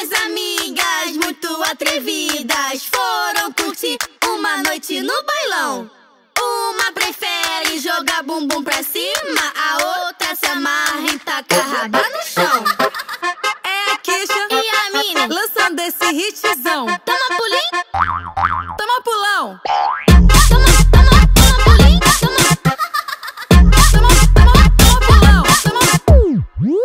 Duas amigas muito atrevidas foram curtir uma noite no bailão. Uma prefere jogar bumbum pra cima, a outra se amarra em tacar raba no chão. É a Kisha E a Mini lançando esse hitzão. toma pulinho, Toma pulão. toma pulinho, Toma pulão. toma pulinho,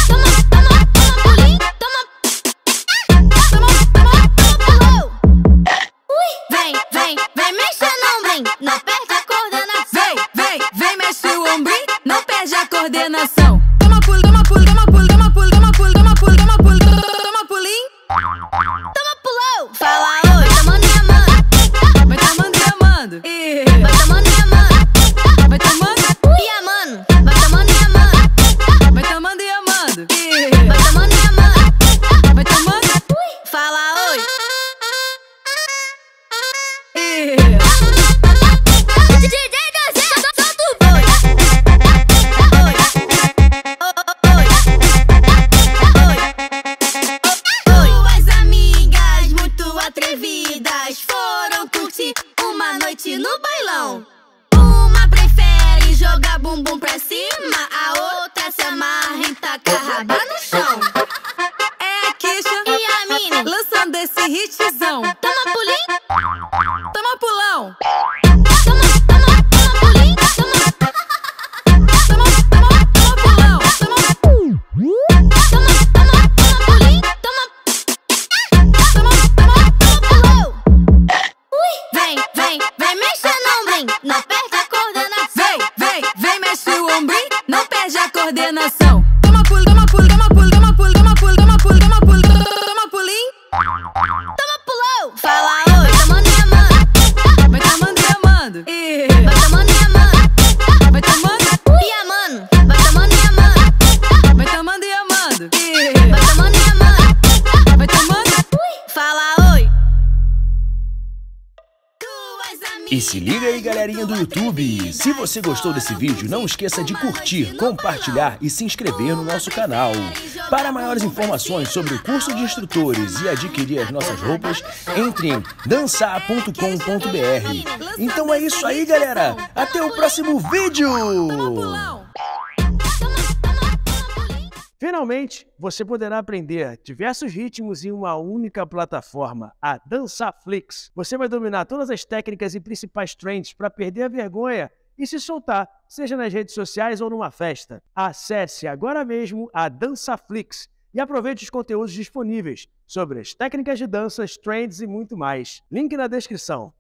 toma pulão. Vem mexendo o ombrinho, não perde a coordenação. Vem, mexe o ombrinho, não perde a coordenação. Toma pulo, toma pulo, toma pulo, toma pulo, toma pulo, toma pulo, toma pulo, toma pulinho. Toma pulão, fala oi, tomando e amando. Vai tomando e amando. E Vai tomando e amando. vai tomando, E amando, vai tomando e amando. vai tomando e amando. E Vai tomando e amando. vai tomando. Fala oi. E DJ Gazé, solta o boi. Oi. Oi. Duas amigas muito atrevidas foram curtir uma noite no bailão. Uma prefere jogar bumbum pra cima, a outra se amarra em tacar raba no chão. é a Kisha E a Mini lançando esse hitzão. toma pulinho, Toma pulão. toma pulinho, Toma pulão. toma pulinho, toma pulão. Vem mexendo o ombrinho, não perde a coordenação. Vem, mexe o ombrinho, não perde a coordenação. Toma pulo, toma pulo, toma pulo, toma pulo, toma pulo, toma pulo, toma pulo, toma pulinho. Toma pulão, fala oi, tomando e amando. Vai tomando e amando. E Vai tomando e amando. vai tomando, E amando, vai tomando e amando. vai tomando e amando. E Vai tomando e amando. vai tomando. Fala oi. Duas amigas. E se liga aí, galerinha do YouTube! Se você gostou desse vídeo, não esqueça de curtir, compartilhar e se inscrever no nosso canal. Para maiores informações sobre o curso de instrutores e adquirir as nossas roupas, entre em dançar.com.br. Então é isso aí, galera! Até o próximo vídeo! Pulão. Finalmente, você poderá aprender diversos ritmos em uma única plataforma, a Dansaflix. Você vai dominar todas as técnicas e principais trends para perder a vergonha e se soltar, seja nas redes sociais ou numa festa. Acesse agora mesmo a Dansaflix e aproveite os conteúdos disponíveis sobre as técnicas de danças, trends e muito mais. Link na descrição.